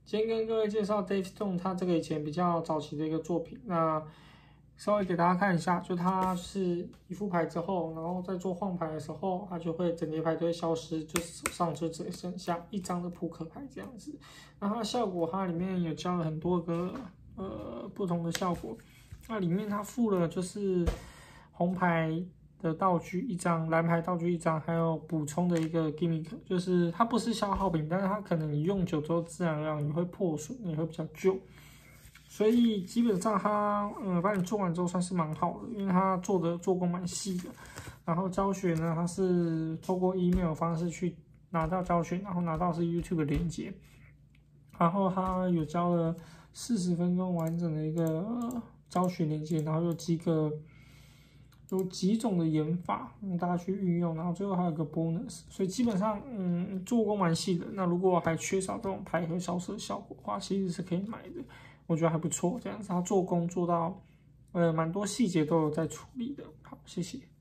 今天跟各位介绍 Dave Stone，他这个以前比较早期的一个作品。那稍微给大家看一下，就他是一副牌之后，然后在做晃牌的时候，它就会整叠牌就会消失，就手上就只剩下一张的扑克牌这样子。那它的效果，它里面有教了很多个不同的效果。那里面它附了就是红牌的道具一张，蓝牌道具一张，还有补充的一个 gimmick， 就是它不是消耗品，但是它可能你用久之后自然而然你会破损，也会比较旧。所以基本上它帮你做完之后算是蛮好的，因为它做工蛮细的。然后教学呢，它是透过 email 方式去拿到教学，然后拿到是 YouTube 的链接。然后它有教了40分钟完整的一个教学链接，然后有几种的演法让大家去运用，然后最后还有个 bonus， 所以基本上做工蛮细的。那如果还缺少这种牌和消失的效果的话，其实是可以买的，我觉得还不错。这样子它做工做到蛮多细节都有在处理的。好，谢谢。